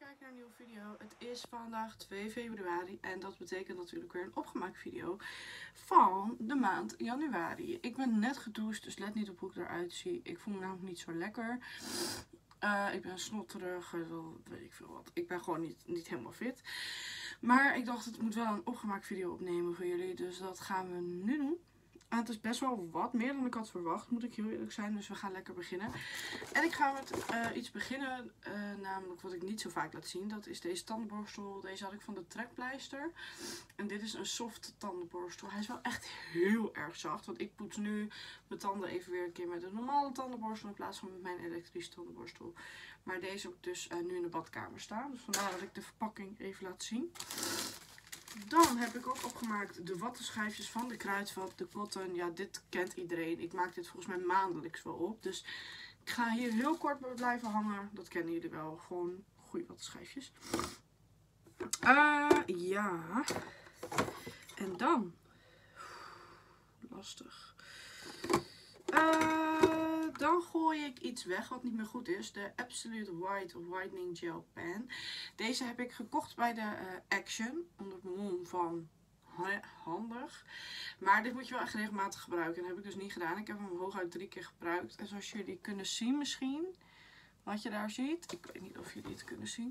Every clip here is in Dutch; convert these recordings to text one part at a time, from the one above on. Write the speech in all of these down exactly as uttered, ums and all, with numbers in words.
kijken naar een nieuwe video. Het is vandaag twee februari en dat betekent natuurlijk weer een opgemaakt video van de maand januari. Ik ben net gedoucht, dus let niet op hoe ik eruit zie. Ik voel me namelijk niet zo lekker. Uh, ik ben snotterig, weet ik veel wat. Ik ben gewoon niet, niet helemaal fit. Maar ik dacht, het moet wel een opgemaakt video opnemen voor jullie, dus dat gaan we nu doen. En het is best wel wat meer dan ik had verwacht, moet ik heel eerlijk zijn. Dus we gaan lekker beginnen. En ik ga met uh, iets beginnen, uh, namelijk wat ik niet zo vaak laat zien. Dat is deze tandenborstel. Deze had ik van de Trekpleister. En dit is een soft tandenborstel. Hij is wel echt heel erg zacht. Want ik poets nu mijn tanden even weer een keer met een normale tandenborstel in plaats van met mijn elektrische tandenborstel. Maar deze heb ik dus uh, nu in de badkamer staan. Dus vandaar dat ik de verpakking even laat zien. Dan heb ik ook opgemaakt de wattenschijfjes van de Kruidvat, de Cotton. Ja, dit kent iedereen. Ik maak dit volgens mij maandelijks wel op. Dus ik ga hier heel kort bij blijven hangen. Dat kennen jullie wel. Gewoon goede wattenschijfjes. Uh, ja. En dan. Lastig. Uh, dan gooi ik iets weg wat niet meer goed is. De Absolute White Whitening Gel Pen. Deze heb ik gekocht bij de uh, Action. Onder het mom van handig. Maar dit moet je wel echt regelmatig gebruiken. En dat heb ik dus niet gedaan. Ik heb hem hooguit drie keer gebruikt. En zoals jullie kunnen zien misschien. Wat je daar ziet. Ik weet niet of jullie het kunnen zien.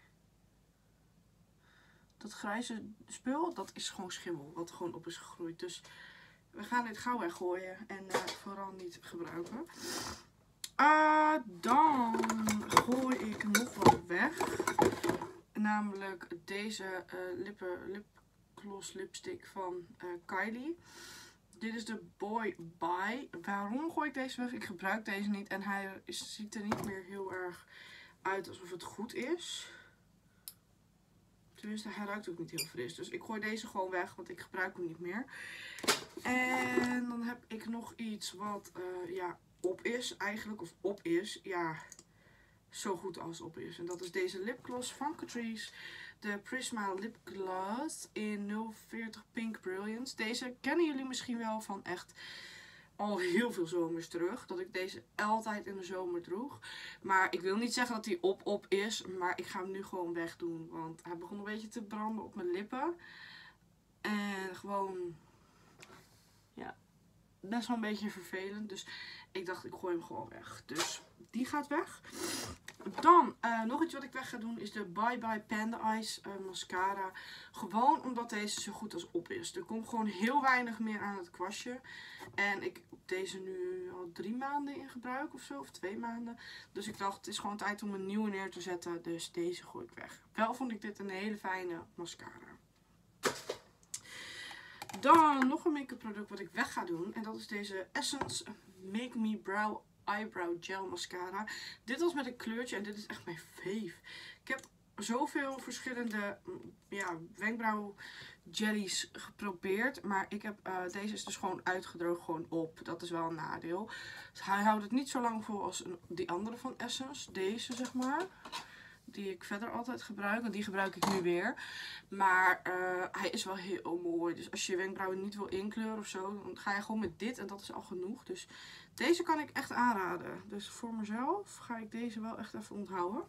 Dat grijze spul. Dat is gewoon schimmel. Wat er gewoon op is gegroeid. Dus we gaan dit gauw weggooien. En uh, vooral niet gebruiken. Uh, dan gooi ik nog wat weg. Namelijk deze uh, lippen, lipgloss lipstick van uh, Kylie. Dit is de Boy Bye. Waarom gooi ik deze weg? Ik gebruik deze niet. En hij is, ziet er niet meer heel erg uit alsof het goed is. Tenminste, hij ruikt ook niet heel fris. Dus ik gooi deze gewoon weg, want ik gebruik hem niet meer. En dan heb ik nog iets wat uh, ja, op is eigenlijk. Of op is. Ja, zo goed als op is. En dat is deze lipgloss van Catrice. De Prisma Lip Gloss in nul veertig Pink Brilliance. Deze kennen jullie misschien wel van echt al heel veel zomers terug. Dat ik deze altijd in de zomer droeg. Maar ik wil niet zeggen dat hij op op is. Maar ik ga hem nu gewoon wegdoen. Want hij begon een beetje te branden op mijn lippen. En gewoon, ja, best wel een beetje vervelend. Dus ik dacht, ik gooi hem gewoon weg. Dus die gaat weg. Dan, uh, nog iets wat ik weg ga doen is de Bye Bye Panda Eyes uh, mascara. Gewoon omdat deze zo goed als op is. Er komt gewoon heel weinig meer aan het kwastje. En ik heb deze nu al drie maanden in gebruik of zo. Of twee maanden. Dus ik dacht, het is gewoon tijd om een nieuwe neer te zetten. Dus deze gooi ik weg. Wel vond ik dit een hele fijne mascara. Dan nog een make-up product wat ik weg ga doen. En dat is deze Essence Make Me Brow Eyebrow Gel Mascara. Dit was met een kleurtje en dit is echt mijn fave. Ik heb zoveel verschillende ja, wenkbrauw jellies geprobeerd. Maar ik heb, uh, deze is dus gewoon uitgedroogd gewoon op. Dat is wel een nadeel. Dus hij houdt het niet zo lang vol als een, die andere van Essence. Deze zeg maar. Die ik verder altijd gebruik. En die gebruik ik nu weer. Maar uh, hij is wel heel mooi. Dus als je je wenkbrauwen niet wil inkleuren of zo. Dan ga je gewoon met dit. En dat is al genoeg. Dus deze kan ik echt aanraden. Dus voor mezelf ga ik deze wel echt even onthouden.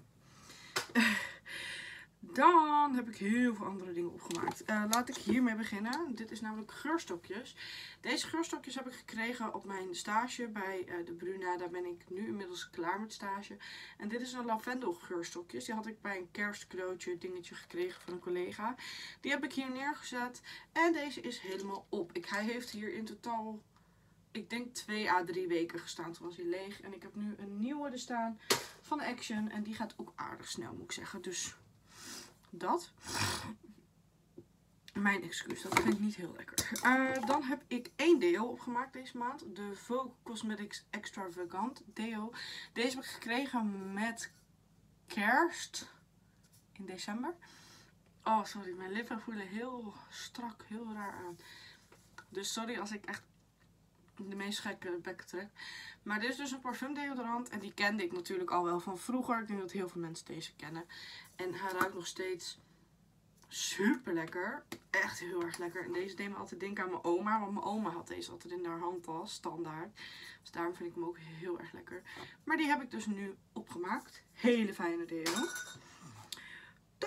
Dan heb ik heel veel andere dingen opgemaakt. Uh, laat ik hiermee beginnen. Dit is namelijk geurstokjes. Deze geurstokjes heb ik gekregen op mijn stage bij uh, de Bruna. Daar ben ik nu inmiddels klaar met stage. En dit is een lavendel geurstokjes. Die had ik bij een kerstcadeautje dingetje gekregen van een collega. Die heb ik hier neergezet. En deze is helemaal op. Ik, hij heeft hier in totaal, ik denk twee à drie weken gestaan. Toen was hij leeg. En ik heb nu een nieuwe er staan van Action. En die gaat ook aardig snel, moet ik zeggen. Dus dat. Mijn excuus, dat vind ik niet heel lekker. Uh, dan heb ik één deo opgemaakt deze maand. De Vogue Cosmetics Extravagant deo. Deze heb ik gekregen met kerst in december. Oh, sorry. Mijn lippen voelen heel strak, heel raar aan. Dus sorry als ik echt de meest gekke bekken trek. Maar dit is dus een parfumdeodorant. En die kende ik natuurlijk al wel van vroeger. Ik denk dat heel veel mensen deze kennen. En hij ruikt nog steeds super lekker. Echt heel erg lekker. En deze deed me altijd denken aan mijn oma. Want mijn oma had deze altijd in haar handtas. Standaard. Dus daarom vind ik hem ook heel erg lekker. Maar die heb ik dus nu opgemaakt. Hele fijne deo.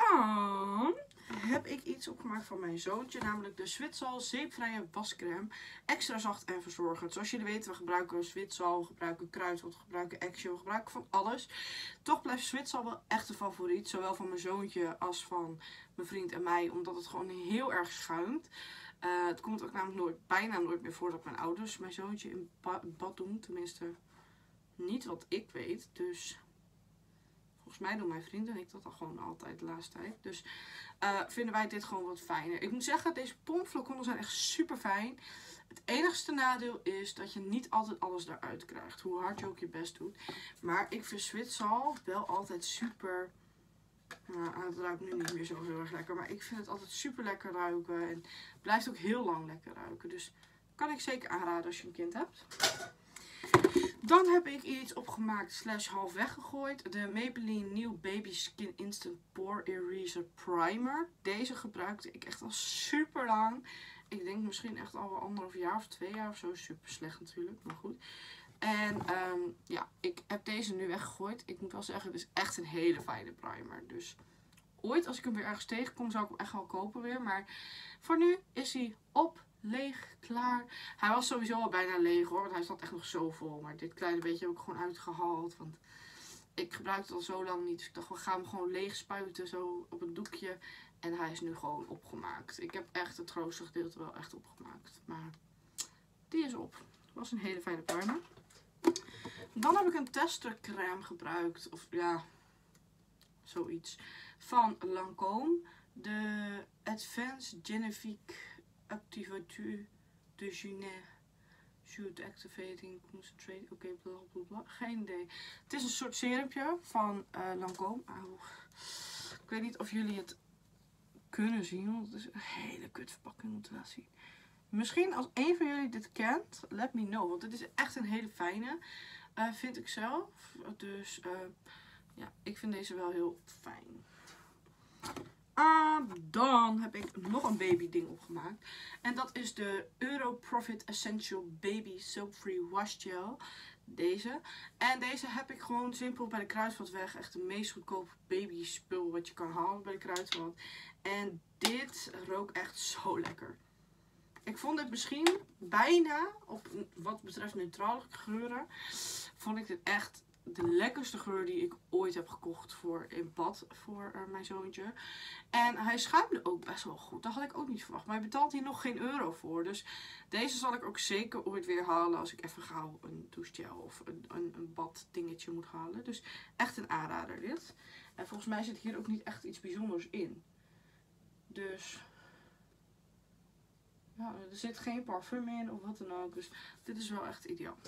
Dan heb ik iets opgemaakt van mijn zoontje. Namelijk de Zwitsal zeepvrije wascrème. Extra zacht en verzorgend. Zoals jullie weten, we gebruiken Zwitsal, we gebruiken kruidvat, we gebruiken Action, we gebruiken van alles. Toch blijft Zwitsal wel echt een favoriet. Zowel van mijn zoontje als van mijn vriend en mij. Omdat het gewoon heel erg schuimt. Uh, het komt ook namelijk nooit, bijna nooit meer voor dat mijn ouders mijn zoontje in bad doen. Tenminste, niet wat ik weet. Dus volgens mij doen mijn vrienden en ik dat al gewoon altijd de laatste tijd. Dus uh, vinden wij dit gewoon wat fijner. Ik moet zeggen, deze pompflacons zijn echt super fijn. Het enigste nadeel is dat je niet altijd alles eruit krijgt. Hoe hard je ook je best doet. Maar ik vind Zwitsal wel altijd super... Nou, het ruikt nu niet meer zo heel erg lekker. Maar ik vind het altijd super lekker ruiken. En het blijft ook heel lang lekker ruiken. Dus kan ik zeker aanraden als je een kind hebt. Dan heb ik iets opgemaakt slash half weggegooid. De Maybelline New Baby Skin Instant Pore Eraser Primer. Deze gebruikte ik echt al super lang. Ik denk misschien echt al wel anderhalf jaar of twee jaar of zo. Super slecht natuurlijk, maar goed. En um, ja, ik heb deze nu weggegooid. Ik moet wel zeggen, het is echt een hele fijne primer. Dus ooit als ik hem weer ergens tegenkom, zou ik hem echt wel kopen weer. Maar voor nu is hij op, leeg, klaar. Hij was sowieso al bijna leeg hoor, want hij zat echt nog zo vol. Maar dit kleine beetje heb ik gewoon uitgehaald, want ik gebruik het al zo lang niet. Dus ik dacht, we gaan hem gewoon leeg spuiten zo op een doekje. En hij is nu gewoon opgemaakt. Ik heb echt het grootste gedeelte wel echt opgemaakt. Maar die is op. Het was een hele fijne primer. Dan heb ik een testercrème gebruikt. Of ja, zoiets. Van Lancôme. De Advanced Genifique Activateur de Junet. Shoot Activating Concentrate. Oké, okay, bla bla bla. Geen idee. Het is een soort serumje van uh, Lancôme. Auw. Ik weet niet of jullie het kunnen zien. Want het is een hele kut verpakking om te laten zien. Misschien als een van jullie dit kent, let me know. Want het is echt een hele fijne. Uh, vind ik zelf. Dus uh, ja, ik vind deze wel heel fijn. Uh, dan heb ik nog een baby ding opgemaakt. En dat is de Euro Profit Essential Baby Soap Free Wash Gel. Deze. En deze heb ik gewoon simpel bij de Kruidvat weg. Echt de meest goedkope baby spul wat je kan halen bij de Kruidvat. En dit rook echt zo lekker. Ik vond dit misschien bijna, op wat betreft neutrale geuren, vond ik dit echt de lekkerste geur die ik ooit heb gekocht voor in bad voor uh, mijn zoontje. En hij schuimde ook best wel goed. Dat had ik ook niet verwacht. Maar hij betaalt hier nog geen euro voor. Dus deze zal ik ook zeker ooit weer halen als ik even gauw een douchegel of een, een, een bad dingetje moet halen. Dus echt een aanrader dit. En volgens mij zit hier ook niet echt iets bijzonders in. Dus... ja, er zit geen parfum in of wat dan ook. Dus dit is wel echt ideaal.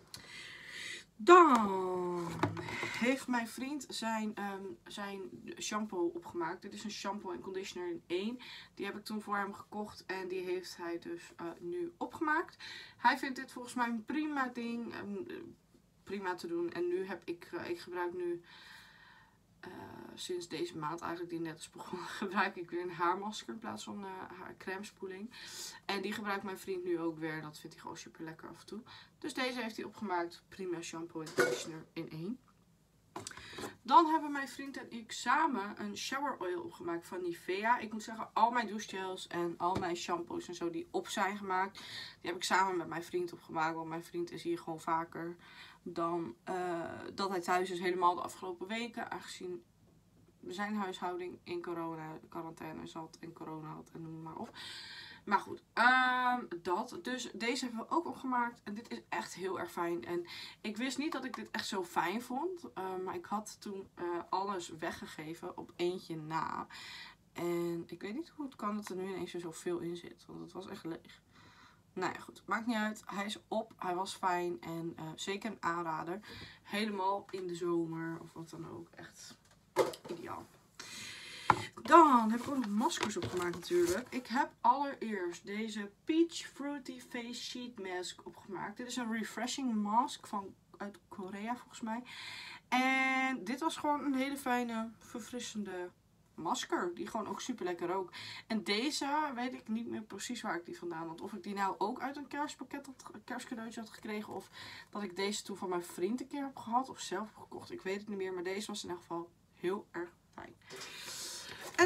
Dan heeft mijn vriend zijn, um, zijn shampoo opgemaakt. Dit is een shampoo en conditioner in één. Die heb ik toen voor hem gekocht. En die heeft hij dus uh, nu opgemaakt. Hij vindt dit volgens mij een prima ding. Um, prima te doen. En nu heb ik, uh, ik gebruik nu... Uh, sinds deze maand eigenlijk, die net is begonnen, gebruik ik weer een haarmasker in plaats van uh, haar crèmespoeling. En die gebruikt mijn vriend nu ook weer. Dat vindt hij gewoon super lekker af en toe. Dus deze heeft hij opgemaakt. Prima shampoo en conditioner in één. Dan hebben mijn vriend en ik samen een shower oil opgemaakt van Nivea. Ik moet zeggen, al mijn douchegels en al mijn shampoos en zo die op zijn gemaakt, die heb ik samen met mijn vriend opgemaakt. Want mijn vriend is hier gewoon vaker dan uh, dat hij thuis is, helemaal de afgelopen weken. Aangezien zijn huishouding in corona, quarantaine zat en corona had en noem maar op. Maar goed, um, dat. Dus deze hebben we ook opgemaakt. En dit is echt heel erg fijn. En ik wist niet dat ik dit echt zo fijn vond. Uh, maar ik had toen uh, alles weggegeven op eentje na. En ik weet niet hoe het kan dat er nu ineens weer zoveel in zit. Want het was echt leeg. Nou ja, goed. Maakt niet uit. Hij is op. Hij was fijn. En uh, zeker een aanrader. Helemaal in de zomer of wat dan ook. Echt ideaal. Dan heb ik ook nog maskers opgemaakt natuurlijk. Ik heb allereerst deze Peach Fruity Face Sheet Mask opgemaakt. Dit is een refreshing mask van, uit Korea volgens mij. En dit was gewoon een hele fijne, verfrissende masker. Die gewoon ook super lekker rook. En deze weet ik niet meer precies waar ik die vandaan had. Of ik die nou ook uit een kerstpakket had, een kerstcadeautje had gekregen. Of dat ik deze toen van mijn vriend een keer heb gehad. Of zelf heb gekocht. Ik weet het niet meer. Maar deze was in ieder geval heel erg fijn.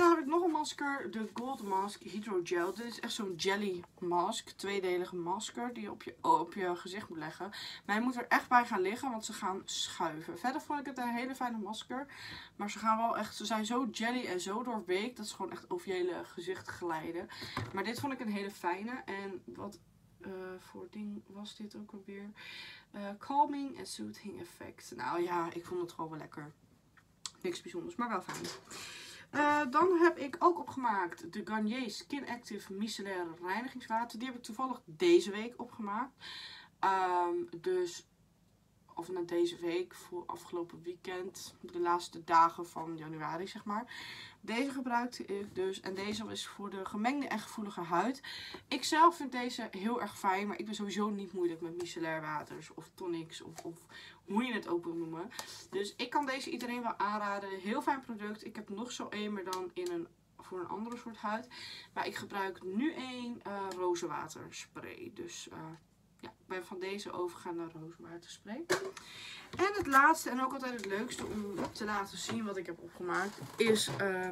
masker, de Gold Mask Hydrogel. Dit is echt zo'n jelly mask. Tweedelige masker die je op je, op je gezicht moet leggen. Maar je moet er echt bij gaan liggen, want ze gaan schuiven. Verder vond ik het een hele fijne masker. Maar ze gaan wel echt, ze zijn zo jelly en zo doorweekt dat ze gewoon echt over je hele gezicht glijden. Maar dit vond ik een hele fijne. En wat uh, voor ding was dit ook alweer? Uh, calming en soothing effect. Nou ja, ik vond het gewoon wel lekker. Niks bijzonders, maar wel fijn. Uh, dan heb ik ook opgemaakt de Garnier Skin Active Micellaire Reinigingswater. Die heb ik toevallig deze week opgemaakt. Um, dus, of na deze week, voor afgelopen weekend. De laatste dagen van januari, zeg maar. Deze gebruikte ik dus. En deze is voor de gemengde en gevoelige huid. Ik zelf vind deze heel erg fijn. Maar ik ben sowieso niet moeilijk met micellair waters. Of tonics. Of, of hoe je het ook wil noemen. Dus ik kan deze iedereen wel aanraden. Heel fijn product. Ik heb nog zo één, maar dan in een, voor een andere soort huid. Maar ik gebruik nu één uh, rozenwaterspray. Dus uh, ja, ik ben van deze overgegaan naar rozenwaterspray. En het laatste en ook altijd het leukste om te laten zien wat ik heb opgemaakt is uh,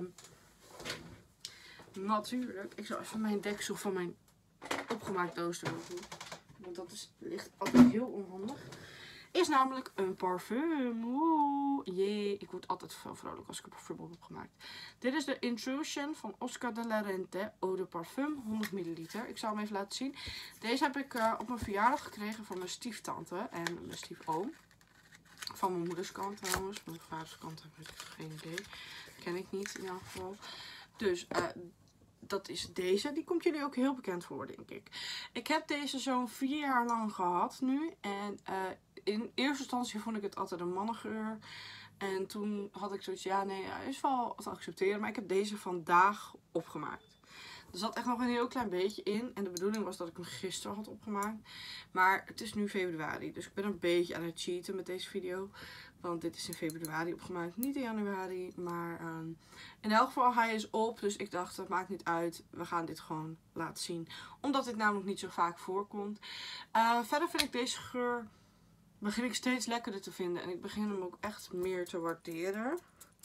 natuurlijk, ik zal even mijn deksel van mijn opgemaakt doos erover doen. Want dat is, ligt altijd heel onhandig. Is namelijk een parfum. Oeh, jee. Ik word altijd veel vrolijk als ik een parfum heb opgemaakt. Dit is de Intrusion van Oscar de la Renta Eau de Parfum. honderd milliliter. Ik zal hem even laten zien. Deze heb ik uh, op mijn verjaardag gekregen van mijn stieftante en mijn stiefoom. Van mijn moeders kant trouwens. Mijn vaders kant heb ik geen idee. Ken ik niet in elk geval. Dus uh, dat is deze. Die komt jullie ook heel bekend voor, denk ik. Ik heb deze zo'n vier jaar lang gehad nu. En uh, in eerste instantie vond ik het altijd een mannengeur. En toen had ik zoiets, ja nee, hij is wel te accepteren. Maar ik heb deze vandaag opgemaakt. Er zat echt nog een heel klein beetje in. En de bedoeling was dat ik hem gisteren had opgemaakt. Maar het is nu februari. Dus ik ben een beetje aan het cheaten met deze video. Want dit is in februari opgemaakt. Niet in januari. Maar um, in elk geval hij is op. Dus ik dacht dat maakt niet uit. We gaan dit gewoon laten zien. Omdat dit namelijk niet zo vaak voorkomt. Uh, verder vind ik deze geur. Begin ik steeds lekkerder te vinden. En ik begin hem ook echt meer te waarderen.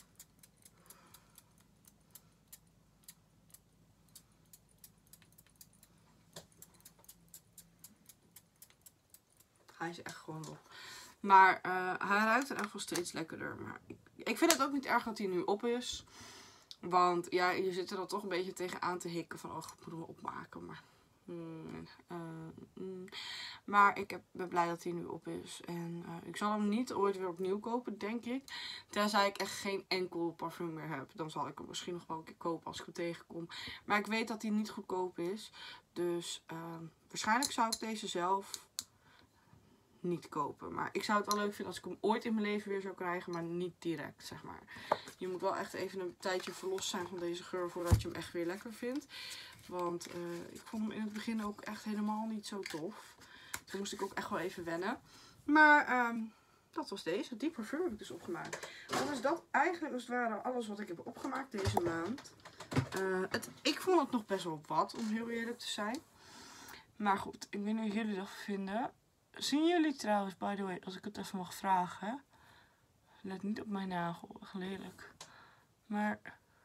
Hij is echt gewoon op. Maar uh, hij ruikt er echt wel steeds lekkerder. Maar ik, ik vind het ook niet erg dat hij nu op is. Want ja, je zit er dan toch een beetje tegenaan te hikken. Van, oh, ik moet hem opmaken. Maar, mm, uh, mm. maar ik heb, ben blij dat hij nu op is. En uh, ik zal hem niet ooit weer opnieuw kopen, denk ik. Tenzij ik echt geen enkel parfum meer heb. Dan zal ik hem misschien nog wel een keer kopen als ik hem tegenkom. Maar ik weet dat hij niet goedkoop is. Dus uh, waarschijnlijk zou ik deze zelf niet kopen. Maar ik zou het wel leuk vinden als ik hem ooit in mijn leven weer zou krijgen. Maar niet direct, zeg maar. Je moet wel echt even een tijdje verlost zijn van deze geur voordat je hem echt weer lekker vindt. Want uh, ik vond hem in het begin ook echt helemaal niet zo tof. Toen moest ik ook echt wel even wennen. Maar um, dat was deze. Die parfum heb ik dus opgemaakt. Dan is dat eigenlijk als het ware alles wat ik heb opgemaakt deze maand. Uh, het, ik vond het nog best wel wat, om heel eerlijk te zijn. Maar goed, ik weet niet hoe jullie dat vinden. Zien jullie trouwens, by the way, als ik het even mag vragen. Let niet op mijn nagel, lelijk. Maar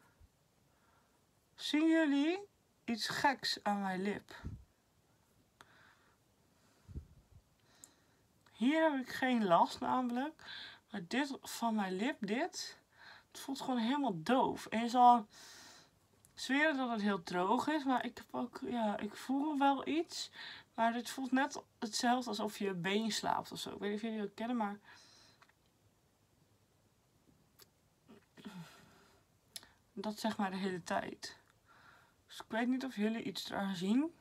zien jullie iets geks aan mijn lip? Hier heb ik geen last namelijk. Maar dit van mijn lip, dit, het voelt gewoon helemaal doof. En je zal zweren dat het heel droog is. Maar ik heb ook, ja, ik voel wel iets. Maar dit voelt net hetzelfde alsof je been slaapt of zo. Ik weet niet of jullie dat kennen, maar dat zeg maar de hele tijd. Dus ik weet niet of jullie iets eraan zien.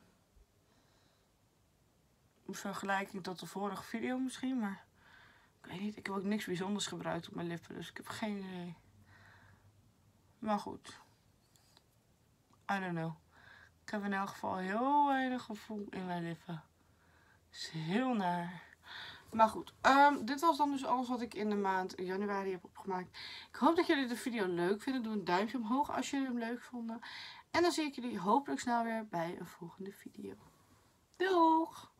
In vergelijking tot de vorige video misschien, maar ik weet niet. Ik heb ook niks bijzonders gebruikt op mijn lippen, dus ik heb geen idee. Maar goed. I don't know. Ik heb in elk geval heel weinig gevoel in mijn lippen. Is heel naar. Maar goed, um, dit was dan dus alles wat ik in de maand januari heb opgemaakt. Ik hoop dat jullie de video leuk vinden. Doe een duimpje omhoog als jullie hem leuk vonden. En dan zie ik jullie hopelijk snel weer bij een volgende video. Doeg!